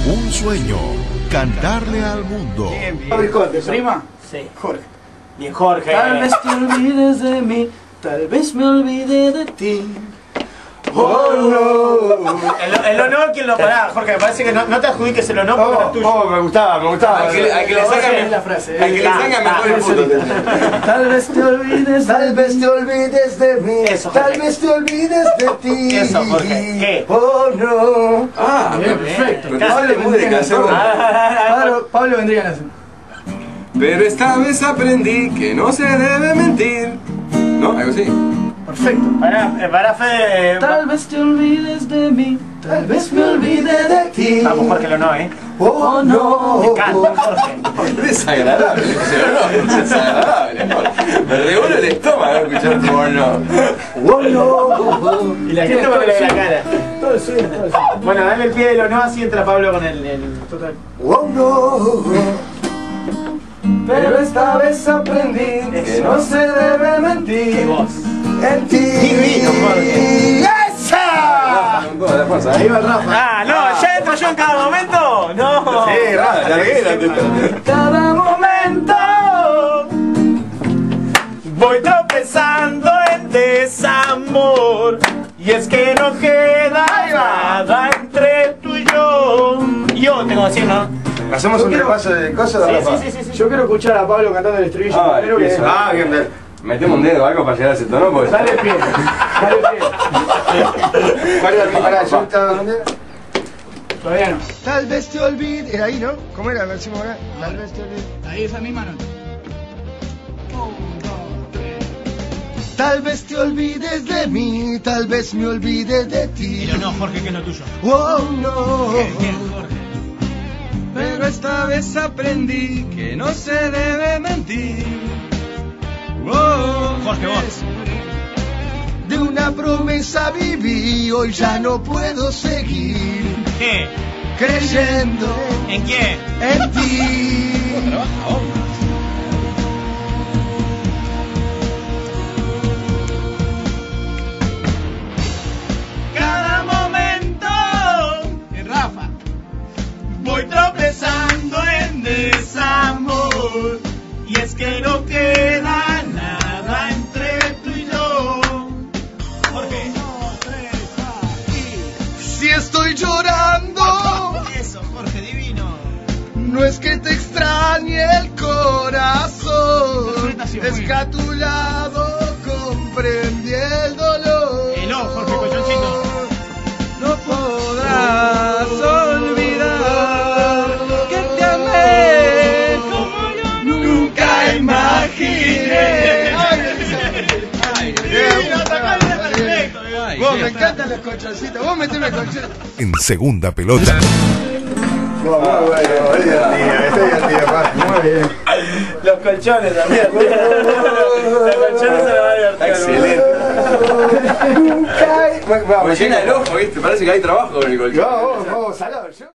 Un sueño, cantarle al mundo. Bien, bien. Fabricante, ¿prima? Sí. Jorge. Bien, Jorge. Tal vez te olvides de mí, tal vez me olvide de ti. Oh no. El honor, ¿quién lo pará? Jorge, me parece que no te adjudiques el honor porque no es tuyo. Me gustaba. A que le sacan la frase. a que le sacan mejor el puto. Tal vez te olvides de mí. Eso, Jorge. Tal vez te olvides de ti. Eso, Jorge. ¿Qué? Oh no. Ah, Bien, perfecto. Pero no le música, segundo. Pablo vendría en eso. Pero esta vez aprendí que no se debe mentir. ¿No? Algo así. Perfecto. Para Fede. Tal vez te olvides de mí, tal vez me olvide de ti. Vamos, Jorge, el honor, ¿eh? Oh no. Me encanta, Jorge. Desagradable, desagradable. Me revuelve el estómago escuchar tu no. Oh no. Y la gente me le ve la cara. Todo el sueño, todo el sueño. Bueno, dale el pie del honor, así entra Pablo con el total. Oh no. Pero esta vez aprendí que no se debe mentir. ¡Qué voz! En ti. Divino, Jorge. ¡Esa! Ahí va Rafa. Ah, no, ya entro yo en cada momento. No. Sí, Rafa, Cada momento voy tropezando en desamor. Y es que no queda nada entre tú y yo. Y yo tengo que decir, ¿no? Hacemos un repaso de cosas de Rafa. Sí. Yo quiero escuchar a Pablo cantando el estribillo. Ah, primero que- empiezo. Bien. Metemos un dedo o algo para llegar a ese tono, pues. Dale el pie. Dale el pie. Pará, yo estaba donde. Todavía no. Tal vez te olvides. Era ahí, ¿no? ¿Cómo era? A ver si me acuerdo. Tal vez te olvides. Ahí esa misma nota. Tal vez te olvides de mí, tal vez me olvide de ti. Pero no, Jorge, que es lo tuyo. Oh no. Bien, Jorge. Pero esta vez aprendí que no se debe mentir. Jorge, vos. De una promesa viví, hoy ya no puedo seguir ¿Qué? creyendo ¿En quién? en ti. Cada momento Rafa. voy tropezando en desamor. Y es que no queda nada entre tú y yo. Jorge. Si estoy llorando, Eso, Jorge, divino. no es que te extrañe el corazón, Interpretación, es muy que bien. a tu lado comprendí el dolor. Hello, Jorge Colchoncito. No podrás olvidar que te amé como yo nunca imaginé. Vos me encantan los colchoncitos, vos meteme colchoncitos. En segunda pelota. Muy bueno, muy divertido, muy bien. Los colchones también. Los colchones se lo van a divertir. Excelente. Vamos, Me llena el ojo, ¿viste? Parece que hay trabajo con el colchón. vamos, salado.